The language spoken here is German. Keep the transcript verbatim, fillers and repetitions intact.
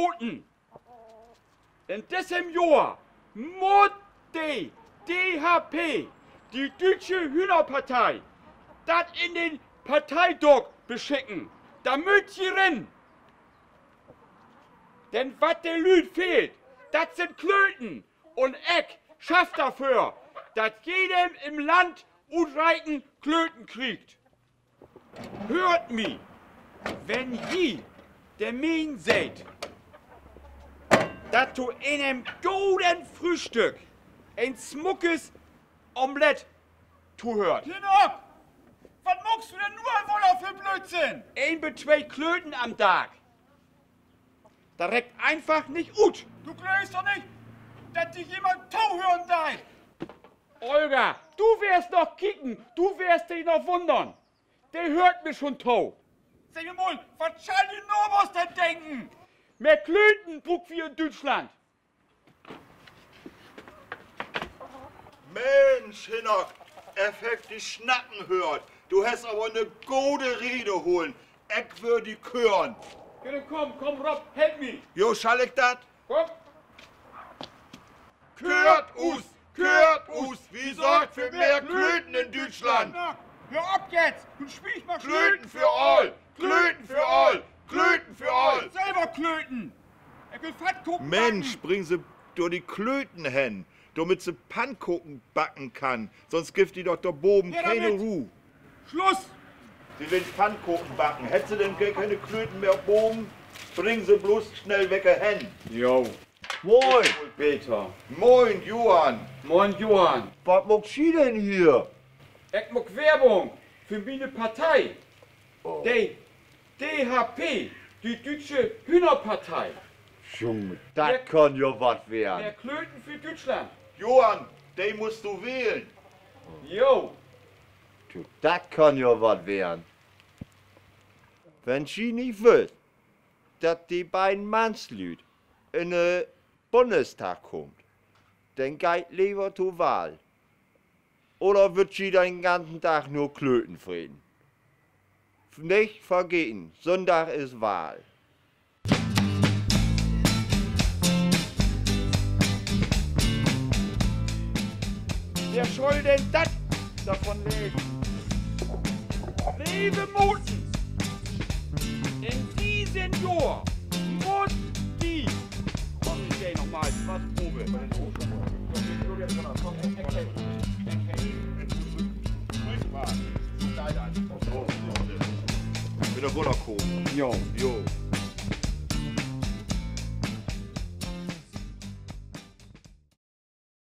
Moten. In diesem Jahr muss die D H P, die Deutsche Hühnerpartei, das in den Parteidog beschicken, damit sie rennen. Denn was der Lüd fehlt, das sind Klöten. Und ich schaff dafür, dass jedem im Land unreichen Klöten kriegt. Hört mich, wenn je der Mien seht, dass du in einem guten Frühstück ein smuckes Omelett zuhört. Hinab! Was muckst du denn nur wohl für Blödsinn? Ein bis zwei Klöten am Tag. Da reckt einfach nicht gut. Du klöst doch nicht, dass dich jemand Tau hören dein. Olga, du wirst noch kicken, du wirst dich noch wundern. Der hört mich schon Tau. Sag mir mal, was soll die Novos denn denken? Mehr Klöten buck wie in Deutschland. Mensch, Hinnock, effekt die Schnacken hört. Du hast aber eine gute Rede holen. Ich würde die hören. Ja, dann komm, komm, Rob, help mich. Jo, schall ich dat? Komm. Kört us, kört us, wie sorgt für mehr Klöten in Deutschland? Na, hör ab jetzt! Du spielst mal Klöten für all, Klöten für all, Klöten für all. Selber klöten! Ich will Pfannkuchen Mensch, backen. bring sie durch die Klöten hin, damit sie Pannkuchen backen kann. Sonst gibt die doch da oben Ja, keine damit. Ruhe. Schluss! Sie will Pannkuchen backen. Hätte sie denn gar keine Klöten mehr oben? Bring sie bloß schnell weg hin. Jo. Moin. Peter. Moin, Johann. Moin, Johann. Was macht sie denn hier? Ich mag Werbung für meine Partei. Oh. Die D H P, die Deutsche Hühnerpartei. Junge, das Ja. kann ja was Mehr werden. Klöten für Deutschland. Johann, den musst du wählen. Jo. Du, das kann ja was werden. Wenn sie nicht will, dass die beiden Mannslüd in den Bundestag kommt, dann geht lieber zur Wahl. Oder wird sie den ganzen Tag nur Klöten frieden? Nicht vergessen, Sonntag ist Wahl. Wer soll denn das davon leben? Liebe Muten, in diesem Jahr muss die... Komm, ich geh noch mal, was Probe. Mit der Bullerkuh. Jo. Jo.